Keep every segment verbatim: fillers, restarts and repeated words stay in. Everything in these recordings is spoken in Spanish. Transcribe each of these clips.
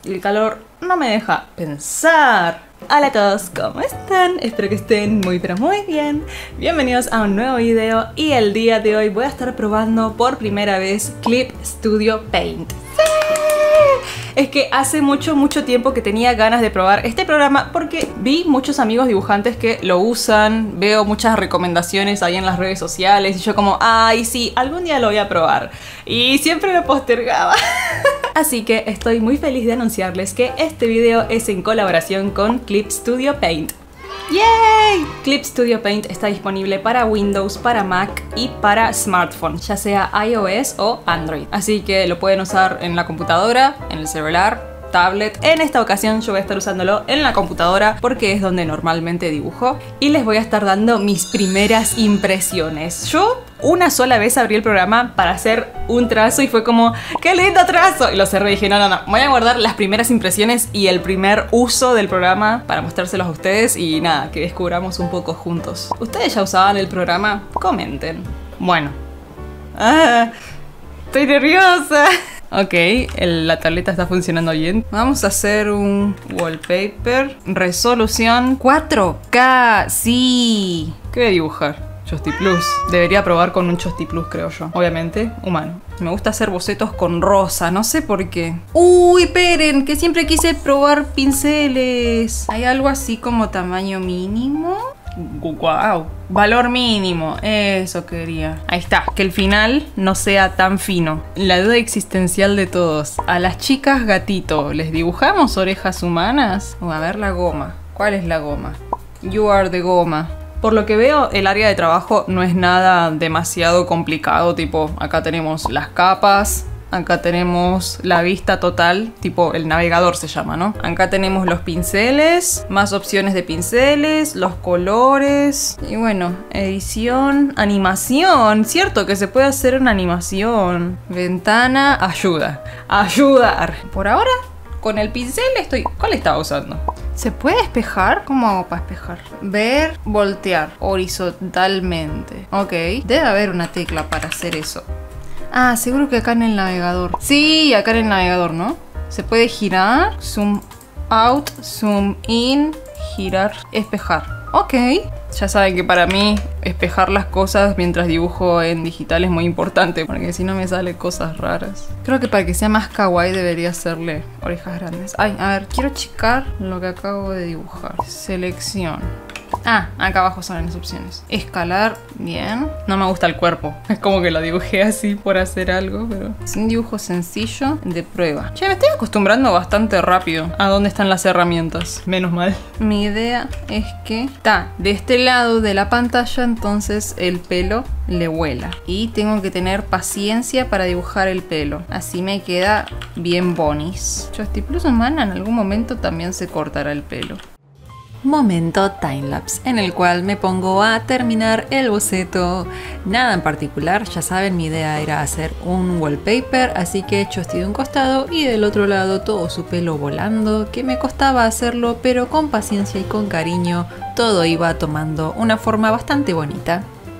y el calor no me deja pensar. Hola a todos, ¿cómo están? Espero que estén muy pero muy bien. Bienvenidos a un nuevo video y el día de hoy voy a estar probando por primera vez Clip Studio Paint. ¡Sí! Es que hace mucho, mucho tiempo que tenía ganas de probar este programa porque vi muchos amigos dibujantes que lo usan, veo muchas recomendaciones ahí en las redes sociales y yo como, ay sí, algún día lo voy a probar. Y siempre lo postergaba. Así que estoy muy feliz de anunciarles que este video es en colaboración con Clip Studio Paint. ¡Yay! Clip Studio Paint está disponible para Windows, para Mac y para smartphone, ya sea iOS o Android. Así que lo pueden usar en la computadora, en el celular, tablet. En esta ocasión yo voy a estar usándolo en la computadora porque es donde normalmente dibujo. Y les voy a estar dando mis primeras impresiones. Yo una sola vez abrí el programa para hacer un trazo y fue como, ¡qué lindo trazo! Y lo cerré y dije, no, no, no, voy a guardar las primeras impresiones y el primer uso del programa para mostrárselos a ustedes y nada, que descubramos un poco juntos. ¿Ustedes ya usaban el programa? Comenten. Bueno. Ah, estoy nerviosa. Ok, el, la tableta está funcionando bien. Vamos a hacer un wallpaper. Resolución cuatro K, sí. ¿Qué voy a dibujar? Chosti Plus. Debería probar con un Chosti Plus, creo yo. Obviamente, humano. Me gusta hacer bocetos con rosa, no sé por qué. Uy, esperen, que siempre quise probar pinceles. ¿Hay algo así como tamaño mínimo? Wow, valor mínimo, eso quería. Ahí está, que el final no sea tan fino. La duda existencial de todos. A las chicas gatito, ¿les dibujamos orejas humanas? O a ver la goma. ¿Cuál es la goma? You are the goma. Por lo que veo, el área de trabajo no es nada demasiado complicado. Tipo, acá tenemos las capas. Acá tenemos la vista total, tipo el navegador se llama, ¿no? Acá tenemos los pinceles, más opciones de pinceles, los colores y bueno, edición, animación, cierto que se puede hacer una animación. Ventana, ayuda, ayudar. Por ahora, con el pincel estoy... ¿Cuál estaba usando? ¿Se puede espejar? ¿Cómo hago para espejar? Ver, voltear horizontalmente. Ok, debe haber una tecla para hacer eso. Ah, seguro que acá en el navegador. Sí, acá en el navegador, ¿no? Se puede girar, zoom out, zoom in, girar, espejar. Ok. Ya saben que para mí espejar las cosas mientras dibujo en digital es muy importante porque si no me salen cosas raras. Creo que para que sea más kawaii debería hacerle orejas grandes. Ay, a ver, quiero achicar lo que acabo de dibujar. Selección. Ah, acá abajo salen las opciones. Escalar, bien. No me gusta el cuerpo. Es como que lo dibujé así por hacer algo, pero... Es un dibujo sencillo de prueba. Che, me estoy acostumbrando bastante rápido a dónde están las herramientas. Menos mal. Mi idea es que está de este lado de la pantalla, entonces el pelo le vuela. Y tengo que tener paciencia para dibujar el pelo. Así me queda bien bonis. Chosti Plus humana en algún momento también se cortará el pelo. Momento timelapse en el cual me pongo a terminar el boceto. Nada en particular, ya saben, mi idea era hacer un wallpaper, así que he hecho Chosti de un costado y del otro lado todo su pelo volando, que me costaba hacerlo, pero con paciencia y con cariño todo iba tomando una forma bastante bonita.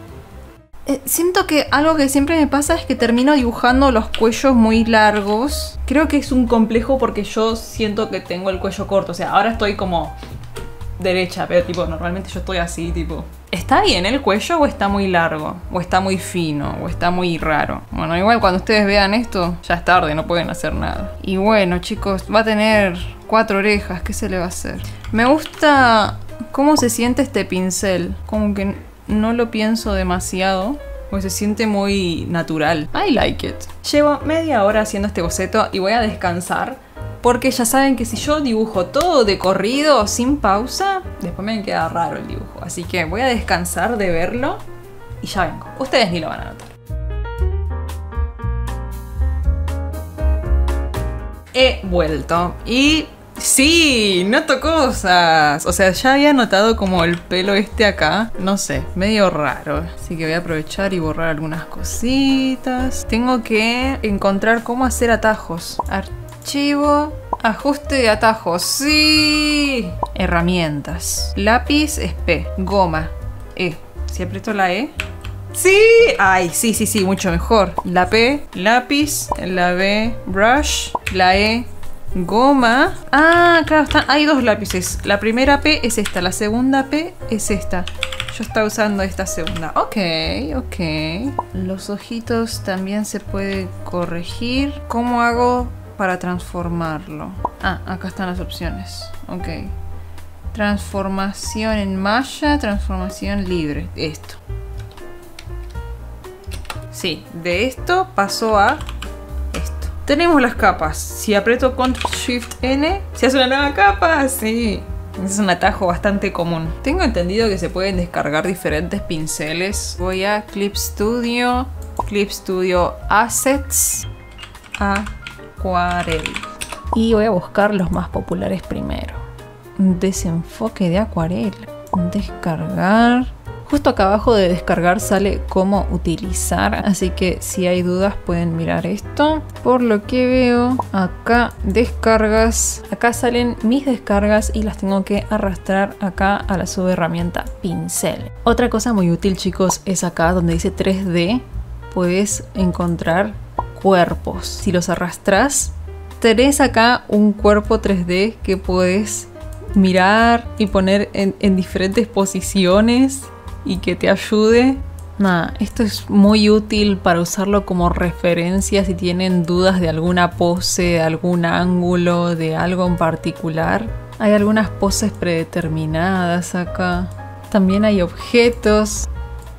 Eh, siento que algo que siempre me pasa es que termino dibujando los cuellos muy largos. Creo que es un complejo porque yo siento que tengo el cuello corto, o sea, ahora estoy como... derecha, pero tipo, normalmente yo estoy así, tipo... ¿Está bien el cuello o está muy largo? ¿O está muy fino? ¿O está muy raro? Bueno, igual cuando ustedes vean esto, ya es tarde, no pueden hacer nada. Y bueno, chicos, va a tener cuatro orejas, ¿qué se le va a hacer? Me gusta cómo se siente este pincel. Como que no lo pienso demasiado, pues se siente muy natural. I like it. Llevo media hora haciendo este boceto y voy a descansar. Porque ya saben que si yo dibujo todo de corrido, sin pausa, después me queda raro el dibujo. Así que voy a descansar de verlo y ya vengo. Ustedes ni lo van a notar. He vuelto y... sí, noto cosas. O sea, ya había notado como el pelo este acá, no sé, medio raro. Así que voy a aprovechar y borrar algunas cositas. Tengo que encontrar cómo hacer atajos. Archivo, ajuste de atajos, sí. Herramientas. Lápiz es P, goma, E. Si aprieto la E, ¡sí! Ay, sí, sí, sí, mucho mejor. La P, lápiz, la B, brush, la E, Goma. Ah, claro, están, hay dos lápices. La primera P es esta, la segunda P es esta. Yo estaba usando esta segunda. Ok, ok. Los ojitos también se puede corregir. ¿Cómo hago para transformarlo? Ah, acá están las opciones. Ok. Transformación en malla, transformación libre. Esto. Sí, de esto pasó a esto. Tenemos las capas. Si aprieto Control Shift N, ¿se hace una nueva capa? Sí. Es un atajo bastante común. Tengo entendido que se pueden descargar diferentes pinceles. Voy a Clip Studio, Clip Studio Assets, Acuarel. Y voy a buscar los más populares primero. Desenfoque de acuarela. Descargar. Justo acá abajo de descargar sale cómo utilizar, así que si hay dudas pueden mirar esto. Por lo que veo acá descargas, acá salen mis descargas y las tengo que arrastrar acá a la subherramienta pincel. Otra cosa muy útil, chicos, es acá donde dice tres D, puedes encontrar cuerpos. Si los arrastras, tenés acá un cuerpo tres D que puedes mirar y poner en, en diferentes posiciones y que te ayude. Nada, esto es muy útil para usarlo como referencia si tienen dudas de alguna pose, de algún ángulo, de algo en particular. Hay algunas poses predeterminadas acá. También hay objetos.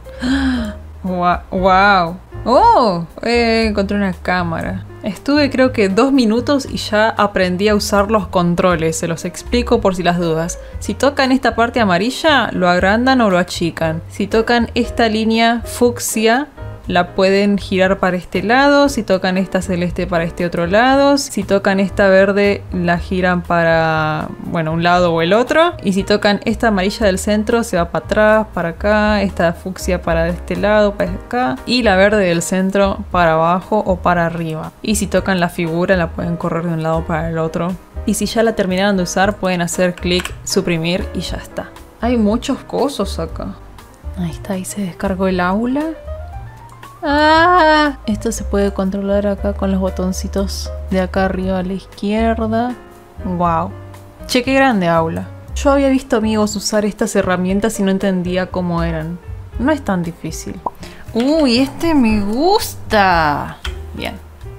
¡Wow! ¡Wow! ¡Oh! Eh, encontré una cámara. Estuve creo que dos minutos y ya aprendí a usar los controles. Se los explico por si las dudas. Si tocan esta parte amarilla, lo agrandan o lo achican. Si tocan esta línea fucsia, la pueden girar para este lado. Si tocan esta celeste, para este otro lado. Si tocan esta verde, la giran para, bueno, un lado o el otro. Y si tocan esta amarilla del centro, se va para atrás, para acá. Esta fucsia para este lado, para acá. Y la verde del centro para abajo o para arriba. Y si tocan la figura, la pueden correr de un lado para el otro. Y si ya la terminaron de usar, pueden hacer clic, suprimir y ya está. Hay muchos cosos acá. Ahí está, ahí se descargó el aula. Ah, esto se puede controlar acá con los botoncitos de acá arriba a la izquierda. Wow. Che, qué grande aula. Yo había visto amigos usar estas herramientas y no entendía cómo eran. No es tan difícil. Uy, este me gusta. Bien.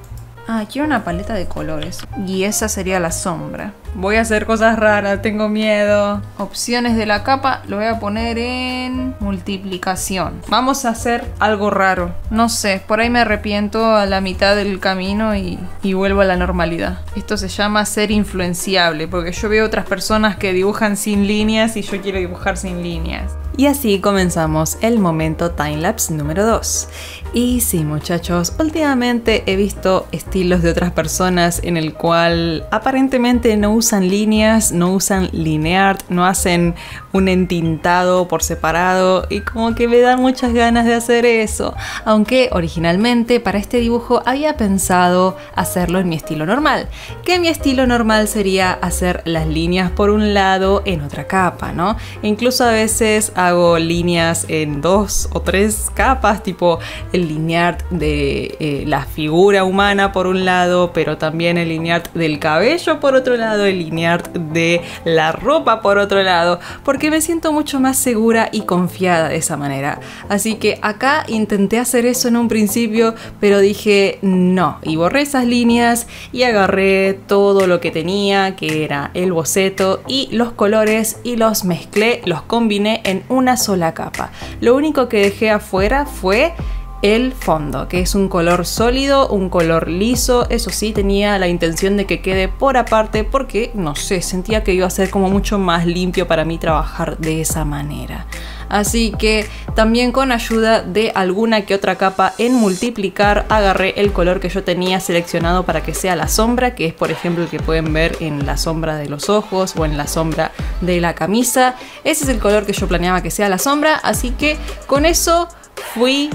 Ah, quiero una paleta de colores. Y esa sería la sombra. Voy a hacer cosas raras, tengo miedo. Opciones de la capa, lo voy a poner en multiplicación. Vamos a hacer algo raro. No sé, por ahí me arrepiento a la mitad del camino y, y vuelvo a la normalidad. Esto se llama ser influenciable, porque yo veo otras personas que dibujan sin líneas y yo quiero dibujar sin líneas. Y así comenzamos el momento timelapse número dos. Y sí, muchachos, últimamente he visto estilos de otras personas en el cual aparentemente no usan líneas, no usan lineart, no hacen un entintado por separado y como que me dan muchas ganas de hacer eso. Aunque originalmente para este dibujo había pensado hacerlo en mi estilo normal, que mi estilo normal sería hacer las líneas por un lado en otra capa, ¿no? E incluso a veces hago líneas en dos o tres capas, tipo el lineart de eh, la figura humana por un lado, pero también el lineart del cabello por otro lado, el lineart de la ropa por otro lado, porque me siento mucho más segura y confiada de esa manera. Así que acá intenté hacer eso en un principio, pero dije no, y borré esas líneas y agarré todo lo que tenía, que era el boceto y los colores, y los mezclé, los combiné en una sola capa. Lo único que dejé afuera fue el fondo, que es un color sólido, un color liso. Eso sí, tenía la intención de que quede por aparte porque, no sé, sentía que iba a ser como mucho más limpio para mí trabajar de esa manera. Así que también con ayuda de alguna que otra capa en multiplicar, agarré el color que yo tenía seleccionado para que sea la sombra, que es por ejemplo el que pueden ver en la sombra de los ojos o en la sombra de la camisa. Ese es el color que yo planeaba que sea la sombra, así que con eso fui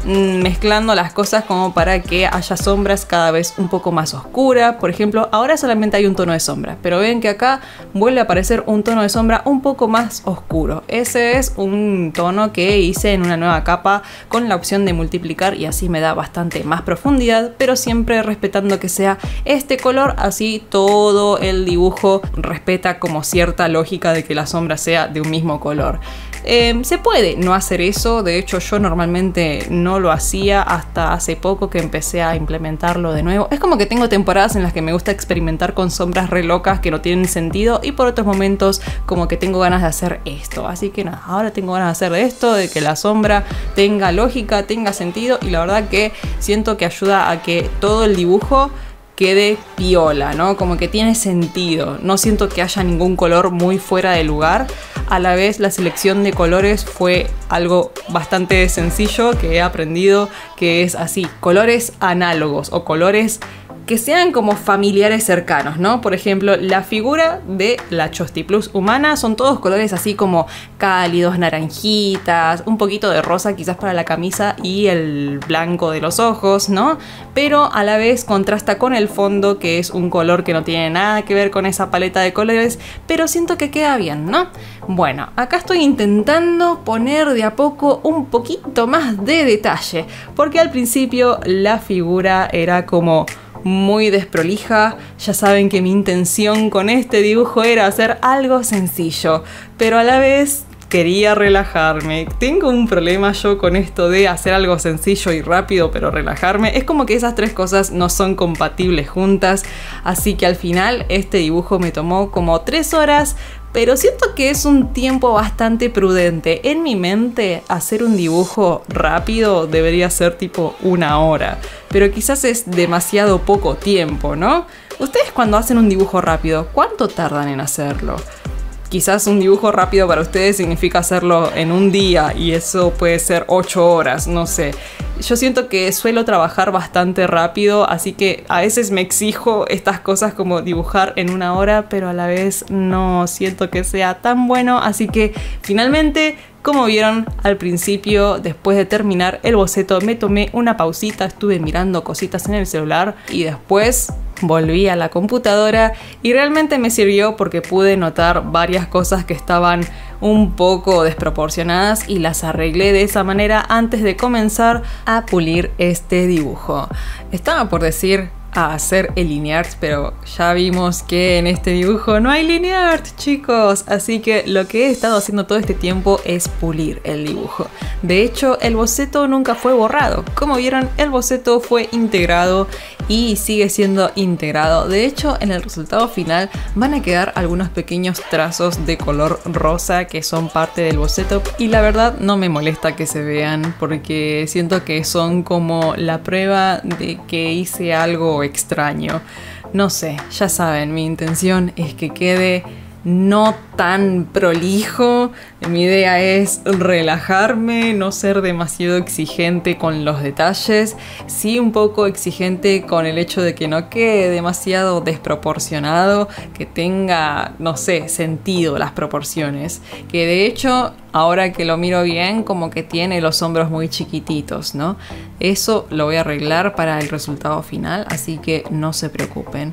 mmm, mezclando las cosas como para que haya sombras cada vez un poco más oscuras. Por ejemplo, ahora solamente hay un tono de sombra, pero ven que acá vuelve a aparecer un tono de sombra un poco más oscuro. Ese es un tono que hice en una nueva capa con la opción de multiplicar y así me da bastante más profundidad, pero siempre respetando que sea este color, así todo el dibujo respeta como cierta lógica de que la sombra sea de un mismo color. Eh, se puede no hacer eso, de hecho yo normalmente no lo hacía hasta hace poco que empecé a implementarlo de nuevo. Es como que tengo temporadas en las que me gusta experimentar con sombras re locas que no tienen sentido y por otros momentos como que tengo ganas de hacer esto. Así que nada, ahora tengo ganas de hacer de esto, de que la sombra tenga lógica, tenga sentido y la verdad que siento que ayuda a que todo el dibujo quede piola, ¿no? Como que tiene sentido. No siento que haya ningún color muy fuera de lugar. A la vez la selección de colores fue algo bastante sencillo que he aprendido, que es así, colores análogos o colores que sean como familiares cercanos, ¿no? Por ejemplo, la figura de la Chostiplus humana son todos colores así como cálidos, naranjitas, un poquito de rosa quizás para la camisa y el blanco de los ojos, ¿no? Pero a la vez contrasta con el fondo, que es un color que no tiene nada que ver con esa paleta de colores, pero siento que queda bien, ¿no? Bueno, acá estoy intentando poner de a poco un poquito más de detalle, porque al principio la figura era como muy desprolija. Ya saben que mi intención con este dibujo era hacer algo sencillo, pero a la vez quería relajarme. Tengo un problema yo con esto de hacer algo sencillo y rápido, pero relajarme. Es como que esas tres cosas no son compatibles juntas, así que al final este dibujo me tomó como tres horas, pero siento que es un tiempo bastante prudente. En mi mente, hacer un dibujo rápido debería ser tipo una hora, pero quizás es demasiado poco tiempo, ¿no? Ustedes cuando hacen un dibujo rápido, ¿cuánto tardan en hacerlo? Quizás un dibujo rápido para ustedes significa hacerlo en un día y eso puede ser ocho horas, no sé. Yo siento que suelo trabajar bastante rápido, así que a veces me exijo estas cosas como dibujar en una hora, pero a la vez no siento que sea tan bueno, así que finalmente, como vieron al principio, después de terminar el boceto me tomé una pausita, estuve mirando cositas en el celular y después volví a la computadora y realmente me sirvió porque pude notar varias cosas que estaban un poco desproporcionadas y las arreglé de esa manera antes de comenzar a pulir este dibujo. Estaba por decir a hacer el lineart, pero ya vimos que en este dibujo no hay lineart, chicos, así que lo que he estado haciendo todo este tiempo es pulir el dibujo. De hecho, el boceto nunca fue borrado. Como vieron, el boceto fue integrado y sigue siendo integrado. De hecho, en el resultado final van a quedar algunos pequeños trazos de color rosa que son parte del boceto y la verdad no me molesta que se vean porque siento que son como la prueba de que hice algo extraño. No sé, ya saben, mi intención es que quede no tan prolijo. Mi idea es relajarme, no ser demasiado exigente con los detalles, sí un poco exigente con el hecho de que no quede demasiado desproporcionado, que tenga, no sé, sentido las proporciones, que de hecho ahora que lo miro bien como que tiene los hombros muy chiquititos, ¿no? Eso lo voy a arreglar para el resultado final, así que no se preocupen.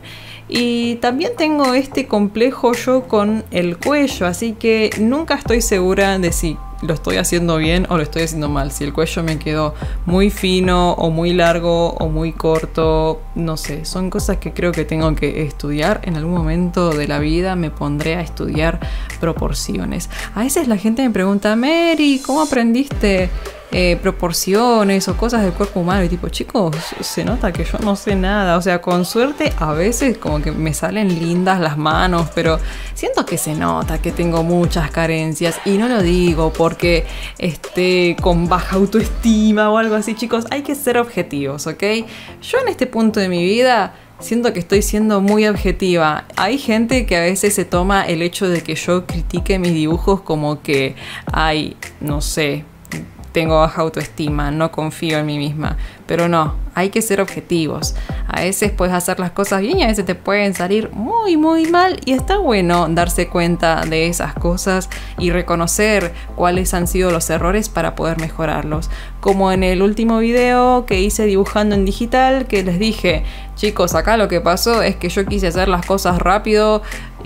Y también tengo este complejo yo con el cuello, así que nunca estoy segura de si lo estoy haciendo bien o lo estoy haciendo mal. Si el cuello me quedó muy fino o muy largo o muy corto, no sé. Son cosas que creo que tengo que estudiar. En algún momento de la vida me pondré a estudiar proporciones. A veces la gente me pregunta, Mary, ¿cómo aprendiste Eh, proporciones o cosas del cuerpo humano? Y tipo, chicos, se nota que yo no sé nada. O sea, con suerte a veces como que me salen lindas las manos, pero siento que se nota que tengo muchas carencias y no lo digo porque esté con baja autoestima o algo así. Chicos, hay que ser objetivos, ¿ok? Yo en este punto de mi vida siento que estoy siendo muy objetiva. Hay gente que a veces se toma el hecho de que yo critique mis dibujos como que, ay, no sé, tengo baja autoestima, no confío en mí misma. Pero no, hay que ser objetivos. A veces puedes hacer las cosas bien y a veces te pueden salir muy muy mal, y está bueno darse cuenta de esas cosas y reconocer cuáles han sido los errores para poder mejorarlos. Como en el último video que hice dibujando en digital, que les dije, chicos, acá lo que pasó es que yo quise hacer las cosas rápido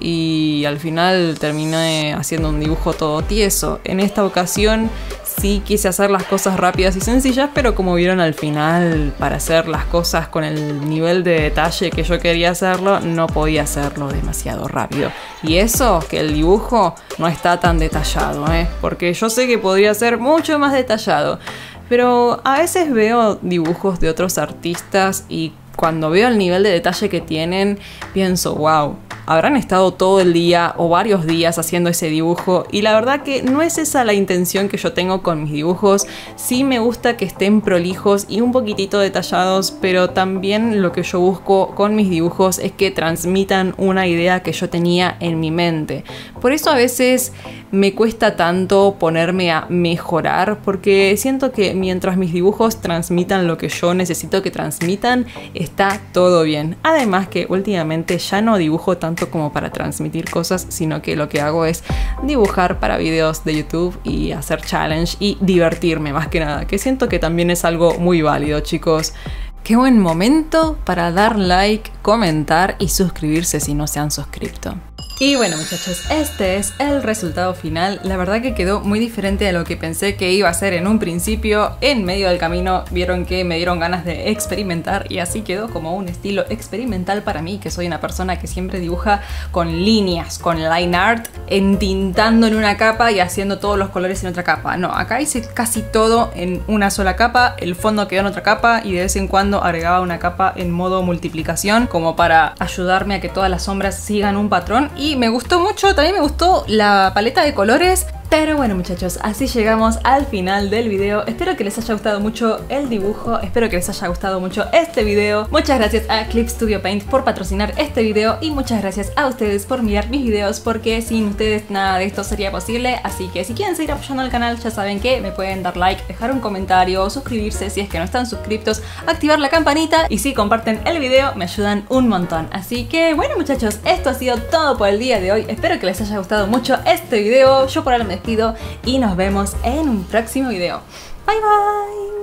y al final terminé haciendo un dibujo todo tieso. En esta ocasión sí quise hacer las cosas rápidas y sencillas, pero como vieron al final, para hacer las cosas con el nivel de detalle que yo quería hacerlo, no podía hacerlo demasiado rápido. Y eso, que el dibujo no está tan detallado, ¿eh? Porque yo sé que podría ser mucho más detallado. Pero a veces veo dibujos de otros artistas y cuando veo el nivel de detalle que tienen, pienso, wow, habrán estado todo el día o varios días haciendo ese dibujo, y la verdad que no es esa la intención que yo tengo con mis dibujos. Sí me gusta que estén prolijos y un poquitito detallados, pero también lo que yo busco con mis dibujos es que transmitan una idea que yo tenía en mi mente. Por eso a veces me cuesta tanto ponerme a mejorar, porque siento que mientras mis dibujos transmitan lo que yo necesito que transmitan, está todo bien. Además que últimamente ya no dibujo tanto como para transmitir cosas, sino que lo que hago es dibujar para videos de YouTube y hacer challenge y divertirme más que nada, que siento que también es algo muy válido, chicos. Qué buen momento para dar like, comentar y suscribirse si no se han suscrito. Y bueno, muchachos, este es el resultado final. La verdad que quedó muy diferente a lo que pensé que iba a ser en un principio. En medio del camino vieron que me dieron ganas de experimentar y así quedó como un estilo experimental para mí, que soy una persona que siempre dibuja con líneas, con line art, entintando en una capa y haciendo todos los colores en otra capa. No, acá hice casi todo en una sola capa, el fondo quedó en otra capa y de vez en cuando agregaba una capa en modo multiplicación como para ayudarme a que todas las sombras sigan un patrón. Y me gustó mucho, también me gustó la paleta de colores. Pero bueno, muchachos, así llegamos al final del video. Espero que les haya gustado mucho el dibujo, espero que les haya gustado mucho este video. Muchas gracias a Clip Studio Paint por patrocinar este video y muchas gracias a ustedes por mirar mis videos, porque sin ustedes nada de esto sería posible. Así que si quieren seguir apoyando al canal, ya saben que me pueden dar like, dejar un comentario, suscribirse si es que no están suscriptos, activar la campanita, y si comparten el video me ayudan un montón. Así que bueno, muchachos, esto ha sido todo por el día de hoy. Espero que les haya gustado mucho este video. Yo por ahora me despido y nos vemos en un próximo video. Bye bye.